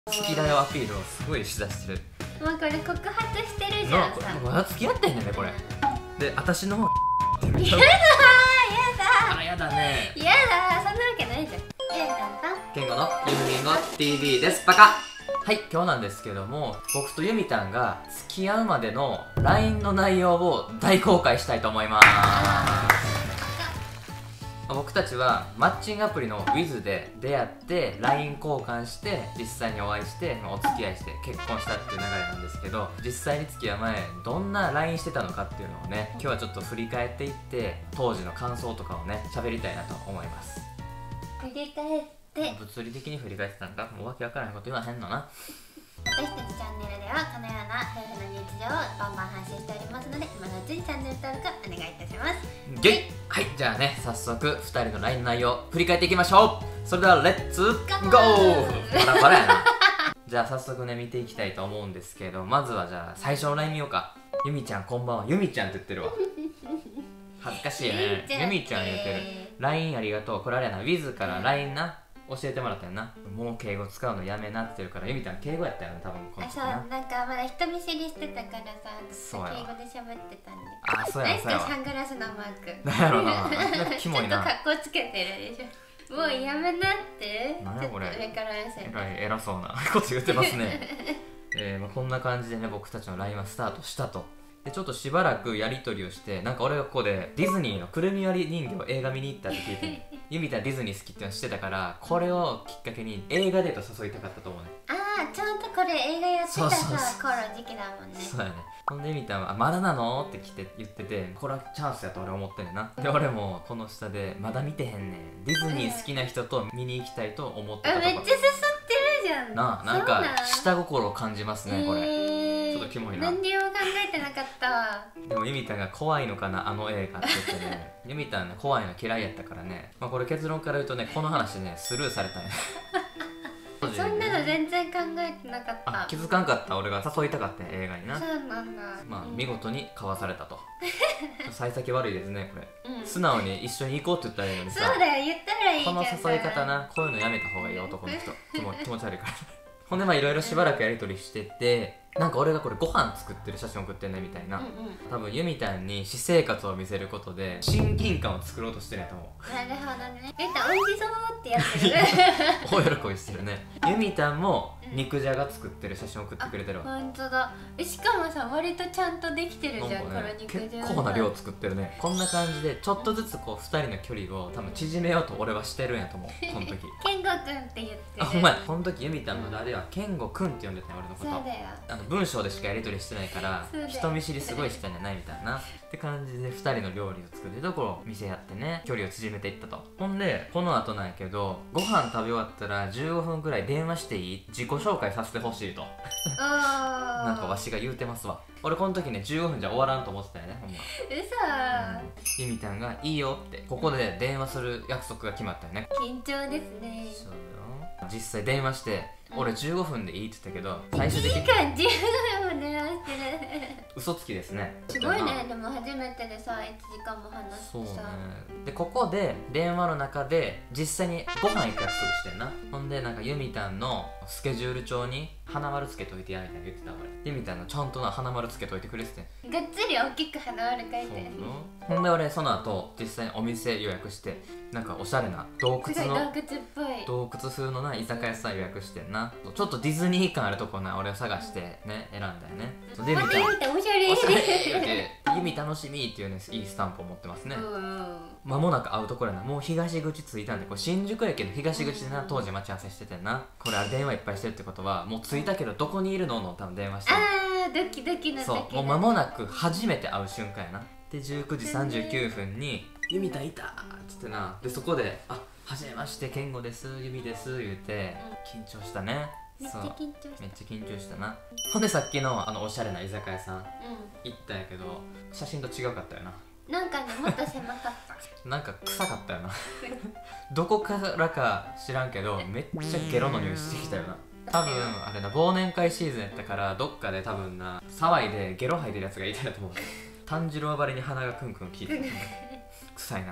好きだよアピールをすごいしだしてる。 もうこれ告白してるじゃんさ。 まだ付き合ってんねんねこれ。で私の方やだあらやだね。 やだそんなわけないじゃん。 ケンゴのゆみみんご TV です。バカ。はい、今日なんですけども、僕とゆみたんが付き合うまでの LINE の内容を大公開したいと思います。僕たちはマッチングアプリの Wiz で出会って LINE 交換して実際にお会いしてお付き合いして結婚したっていう流れなんですけど、実際に付き合う前どんな LINE してたのかっていうのをね、今日はちょっと振り返っていって当時の感想とかをね喋りたいなと思います。 振り返って物理的に振り返ってたんか、もうわけわからないこと言わへんのな。 私たちチャンネルではこのような夫婦の日常をバンバン配信しておりますので、今のうちにチャンネル登録お願いいたします。 ゲイ。はい、じゃあね早速2人の LINE の内容振り返っていきましょう。それではレッツゴー。バラバラやな。じゃあ早速ね見ていきたいと思うんですけど、まずはじゃあ最初の LINE 見ようか。ゆみちゃんこんばんは。ゆみちゃんって言ってるわ。恥ずかしいね。ゆみちゃん言ってる。 LINE ありがとう。これあれやな、 Wiz から LINE な教えてもらったよな。もう敬語使うのやめなって言ってるから、ゆみちゃん敬語やったよね多分この時そう、 な。 なんかまだ人見知りしてたからさ、 そうやわ敬語で喋ってたんで。 あ、そうやそうやわ。 サングラスのマークなんやろな、なんかキモいな。 ちょっと格好つけてるでしょ。もうやめなって。 なんやこれ、 ちょっと上から目線。 偉そうなこと言ってますね。こんな感じでね僕たちの LINE はスタートしたと。でちょっとしばらくやり取りをして、なんか俺がここでディズニーのくるみ割り人形映画見に行ったって聞いてゆみたんディズニー好きっていうの知ってたから、これをきっかけに映画デート誘いたかったと思うね。 ああ、ちゃんとこれ映画やってたさ、頃時期だもんね。 そうやね。ほんでゆみたんは「まだなの?」って言ってて、これはチャンスやと俺思ってんねんな。で俺もこの下で「まだ見てへんねん、ディズニー好きな人と見に行きたいと思ってたとこ」 めっちゃ刺さってるじゃん。 なんか下心を感じますねこれ。ちょっとキモいな。 何にも考えてなかったわ。 でもゆみたんが怖いのかなあの映画って言ってねゆみたんね怖いの嫌いやったからね、これ結論から言うとね、この話ねスルーされたね。 そんなの全然考えてなかった。 気づかんかった。俺が誘いたかった映画にな。 そうなんだ。 見事にかわされたと。幸先悪いですねこれ、素直に一緒に行こうって言ったらいいのにさ。 そうだよ、言ったらいいじゃん。 この誘い方な、こういうのやめた方がいいよ男の人。気持ち悪いから。ほんでいろいろしばらくやり取りしてて、なんか俺がこれご飯作ってる写真送ってんねみたいな、多分ゆみたんに私生活を見せることで親近感を作ろうとしてるんやと思う。 なるほどね。ゆみたんおいしそうってやってる。 大喜びしてるね。ゆみたんも肉じゃが作ってる写真送ってくれてるわ。 ほんとだ。しかもさ、割とちゃんとできてるじゃん、この肉じゃが。 結構な量作ってるね。こんな感じでちょっとずつこう2人の距離を多分縮めようと俺はしてるんやと思うこの時。 ケンゴくんって言ってる。 お前この時ゆみたんのあれはケンゴくんって呼んでたよ俺のこと。 そうだよ。 文章でしかやり取りしてないから人見知りすごいしてんじゃないみたいなって感じで2人の料理を作るところを見せ合ってね、距離を縮めていったと。ほんでこの後なんやけど、ご飯食べ終わったら15分くらい電話していい、自己紹介させてほしいと。なんかわしが言うてますわ。俺この時ね15分じゃ終わらんと思ってたよねほんま。ゆみたんが「いいよ」ってここで電話する約束が決まったよね。 緊張ですね。 そうよ。実際電話して俺15分でいいって言ったけど、最終的に 1時間15分も電話してる。 嘘つきですね。 すごいね。でも初めてでさ、1時間も話してさ。 そうね。でここで電話の中で実際にご飯行く約束してんな。ほんでなんかゆみたんのスケジュール帳に花丸つけといてやみたいな言ってた俺。ゆみたんのちゃんとな花丸つけといてくれてて、 がっつり大きく花丸書いてる。 ほんで俺その後実際にお店予約して、なんかおしゃれな洞窟の洞窟風のな居酒屋さん予約してんな。ちょっとディズニー感あるとこな俺を探してね選んだよね。でゆみたんおしゃれおしゃれってゆみ楽しみっていうねいいスタンプを持ってますね。間もなく会うところやな。もう東口着いたんで、これ新宿駅の東口でな当時待ち合わせしててんな。これ電話いっぱいしてるってことはもう着いたけどどこにいるのの多分電話してる。 ドキドキのそう、もう間もなく初めて会う瞬間やな。で19時39分に「ゆみたんいた!」っつってな。でそこで「あ、はじめましてケンゴです、ゆみです」言うて緊張したね。 めっちゃ緊張した。 めっちゃ緊張したな。ほんでさっきのおしゃれな居酒屋さん行ったんやけど、写真と違うかったよな。 なんかね、もっと狭かった。 なんか臭かったよな。どこからか知らんけどめっちゃゲロの匂いしてきたよな。多分あれな、忘年会シーズンやったからどっかで多分な騒いでゲロ吐いてるやつがいたやと思う。炭治郎ばりに鼻がクンクン効いてた。臭いな。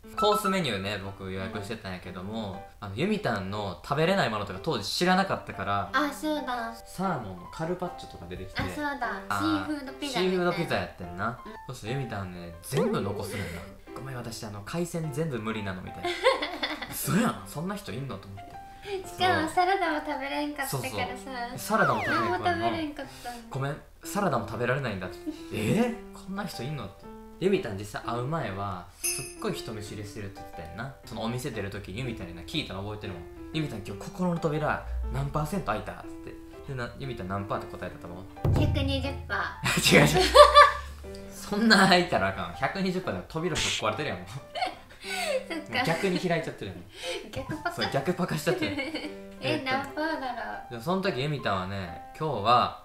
コースメニューね僕予約してたんやけども、ユミタンの食べれないものとか当時知らなかったから、 あ、そうだ。 サーモンのカルパッチョとか出てきて、 あ、そうだ。シーフードピザシみたいな。 ーフードピザやってんな、そしてユミタンね全部残すねんな。ごめん私海鮮全部無理なのみたいなそうやん、そんな人いんのと思って。 しかもサラダも食べれんかったからさ。 サラダも食べれん何もからな。 食べれんかったの。 ごめんサラダも食べられないんだってこんな人いんのって。ユミタン実際会う前はすっごい人見知りしてるって言ってたよな。そのお店出る時にユミタンに聞いたの覚えてるもん。ユミタン今日心の扉何パーセント開いたっつってでユミタン何パーって答えたと思う？ 120%。 違う違うそんな開いたらあかん。120%で扉ぶっ壊れてるやんもうそっか。 逆に開いちゃってるやん。 逆パカ。 そう逆パカしちゃってる何パーだろでその時ユミタンはね今日は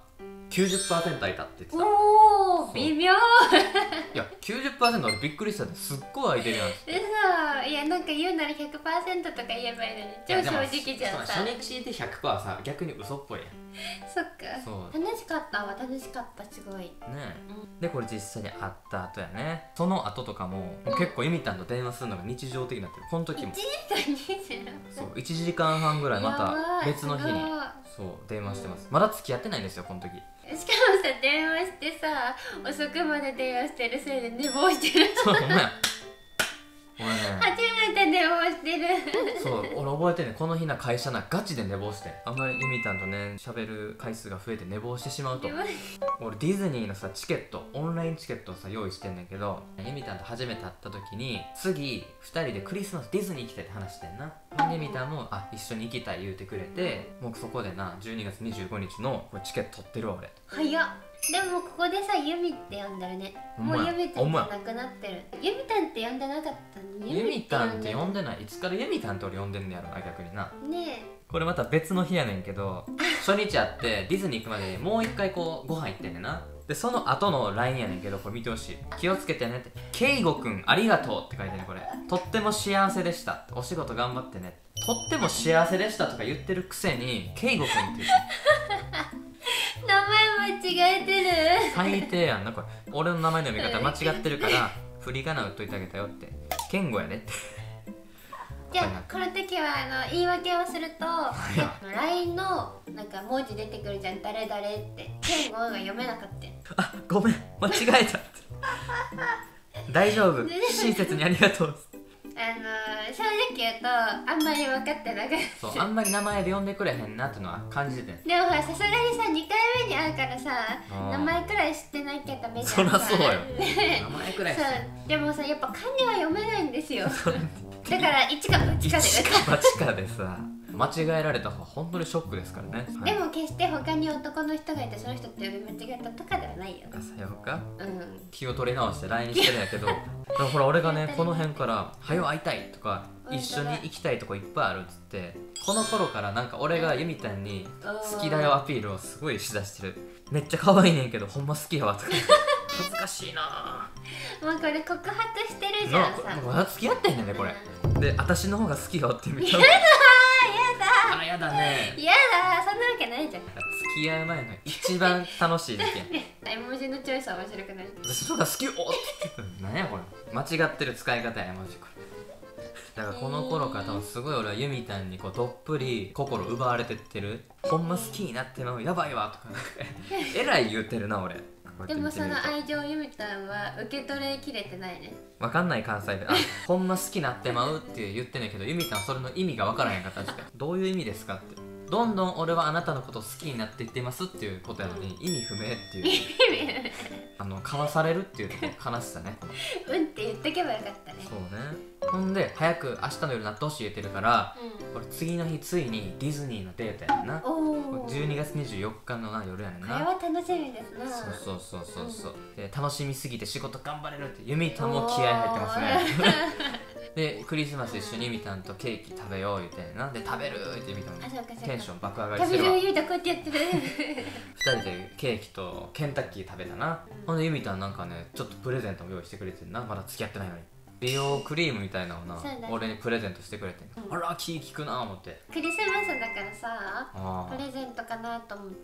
90% 開いたって言ってう。 た。 おお、微妙。 いや 90% 俺びっくりしたってすっごい開いてるやん。 嘘。いや、なんか言うなら 100% とか言えばいいのに超正直じゃんさ。 初日で 100% さ逆に嘘っぽいやん。 そっか。 そう楽しかったわ。楽しかったすごい。 ねえ、でこれ実際に会った後やね。その後とかも結構ユミタンと電話するのが日常的になってる。この時も 1時間26分。 そう1時間半ぐらいまた別の日にやばい。 そう電話してます。まだ付き合ってないんですよこの時。 しかもさ、電話してさ、遅くまで電話してるせいで寝坊してる。 そうごめん俺ね初めて寝坊してる。 そう俺覚えてんねん。この日な会社なガチで寝坊して、あんまりユミタンとね喋る回数が増えて寝坊してしまうと。俺ディズニーのさチケットオンラインチケットをさ用意してんねんけど、ユミタンと初めて会った時に次2人でクリスマスディズニー行きたいって話してんな。ユミタンも一緒に行きたい言うてくれて、もうそこでな12月25日のこれチケット取ってるわ俺。 早っ。でもここでさ、ユミって呼んでるね。もうユミタンじゃなくなってる。ユミタンって呼んでなかったのにユミタンって呼んでない。いつからユミタンって俺呼んでんねやろな逆にな。 ねこれまた別の日やねんけど初日会ってディズニー行くまでにもう一回こうご飯行ってんねんな。でその後の LINE やねんけどこれ見てほしい。気をつけてねって「ケイゴくんありがとう」って書いてね。これとっても幸せでしたお仕事頑張ってね。とっても幸せでしたとか言ってるくせにケイゴくんって言って名前間違えてる。 最低やんなこれ。俺の名前の読み方間違ってるから振り仮名打っといてあげたよって。ケンゴやねってじゃあこの時は言い訳をすると LINE のなんか文字出てくるじゃん、誰々ってケンゴが読めなかった。 あごめん間違えたって大丈夫親切にありがとう。 正直言うとあんまり分かってなくて、 そうあんまり名前で呼んでくれへんなってのは感じててん。 でもほらさすがにさ2回目に会うからさ名前くらい知ってなきゃダメじゃん。 そらそうよね名前くらいそうでもさやっぱ漢字は読めないんですよだから一か八かで一か八かでさ間違えられた方は本当にショックですからね。 でも決して他に男の人がいてその人って呼び間違えたとかではないよ。 さようかうん気を取り直して LINE してるんやけどだからほら俺がねこの辺から「はよ会いたい」とか「一緒に行きたいとこいっぱいある」っつってこの頃からなんか俺がユミタンに好きだよアピールをすごいしだしてる。めっちゃ可愛いねんけどほんま好きやわとか恥ずかしいなもうこれ告白してるじなゃんさ。 まだ付き合ってんねんねこれで私の方が好きよって見たらあやだね。 やだそんなわけないじゃん。 付き合う前の一番楽しい時期やん絵文字のチョイスは面白くない。 私の方が好きよって言ってた。何やこれ間違ってる使い方や絵文字これ。だからこの頃から多分すごい俺はユミタンにこうどっぷり心奪われてってる。ほんま好きになってまうやばいわとかなんかえらい言ってるな俺。 でもその愛情ユミタンは受け取れきれてないね。 わかんない関西弁ほんま好きになってまうって言ってんねんけどユミタンはそれの意味がわからへんかったんですよ。どういう意味ですかって。どんどん俺はあなたのことを好きになっていってますっていうことやのに意味不明っていうかわされるっていうところ悲しさねうんって言っとけばよかったね。 そうね。ほんで早く明日の夜なってほしい言ってるから、 うん俺次の日ついにディズニーのデートやねんな。 おお 12月24日のな夜やねんこれな。 は楽しみですな。 そうで楽しみすぎて仕事頑張れるってユミタンも気合入ってますねでクリスマス一緒にユミタンとケーキ食べよう言ってんな。で食べるってユミタンあそうかそうかテンション爆上がり食べしてるわ。 るユミタンこうやってやってる 2人でケーキとケンタッキー食べたな。ほんでユミタンなんかねちょっとプレゼントも用意してくれてんな。まだ付き合ってないのに美容クリームみたいなのをなそうだね俺にプレゼントしてくれてん。あら気利くな思って。 クリスマスだからさあプレゼントかなと思って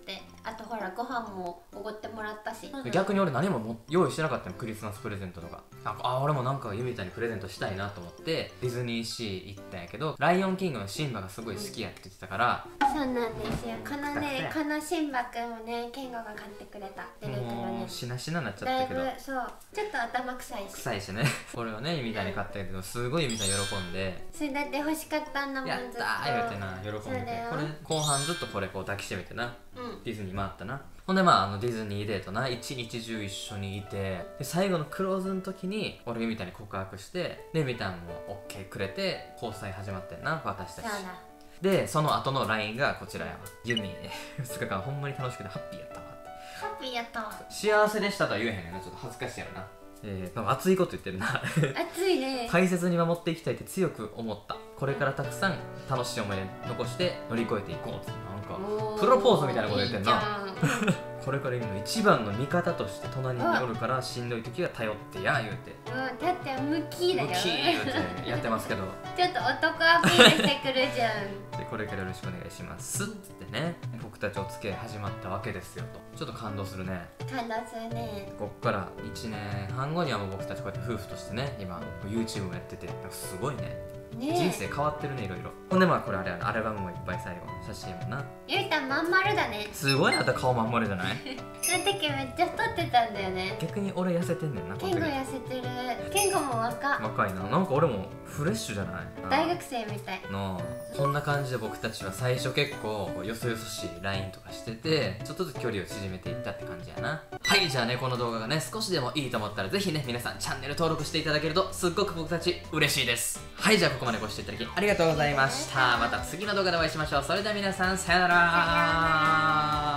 あとほらご飯もおごってもらったし。 逆に俺何も用意してなかったの、クリスマスプレゼントとか。俺もなんかユミタにプレゼントしたいなと思ってディズニーシー行ったんやけど、ライオンキングのシンバがすごい好きやって言ってたから、 そうなんですよ。このね、このシンバくんをね、ケンゴが買ってくれた。 もうしなしなになっちゃだいぶったけど、 そうちょっと頭臭いし。 臭いしねこれをねユミタに買ったけど、すごいユミタ喜んで、 それだって欲しかったんだもん。 やったー言うてな、喜んでて、これ後半ずっとこれこう抱きしめてな、ディズニー回ったな。ほんでディズニーデートな、一日中一緒にいて、で最後のクローズの時に俺ユミタに告白して、でユミタも OK くれて交際始まってんな、私たち。でその後の LINE がこちらやわ。ユミ2日間ほんまに楽しくてハッピーやったわって。 ハッピーやったわ。 幸せでしたとは言えへんねんな、ちょっと恥ずかしいやろな。熱いこと言ってるな熱いね。 大切に守っていきたいって強く思った。これからたくさん楽しい思い出残して乗り越えていこうって、なんかプロポーズみたいなこと言ってんな。これから今の一番の味方として隣におるから、しんどい時は頼ってや言うて、 だってムキだよ。 ムキ言うてやってますけどちょっと男アピールしてくるじゃんでこれからよろしくお願いしますってね、僕たちお付き合い始まったわけですよと。ちょっと感動するね。 感動するね。 こっから1年半後にはもう僕たちこうやって夫婦としてね、今 YouTube もやってて、すごいね、人生変わってるね、いろいろ。ほんでこれあれやな、アルバムもいっぱい最後写真もな。 ゆいたんまん丸だね。 すごい、あんた顔まん丸じゃないその時めっちゃ太ってたんだよね。 逆に俺痩せてんねんな。 ケンゴ痩せてる。ケンゴも若いな。なんか俺もフレッシュじゃない。 大学生みたいなあ。そんな感じで僕たちは最初結構よそよそしい LINE とかしてて、ちょっとずつ距離を縮めていったって感じやな。はい、じゃあね、この動画がね少しでもいいと思ったらぜひね皆さんチャンネル登録していただけるとすっごく僕たち嬉しいです。はい、じゃあここまでご視聴いただきありがとうございました。また次の動画でお会いしましょう。それでは皆さんさよなら。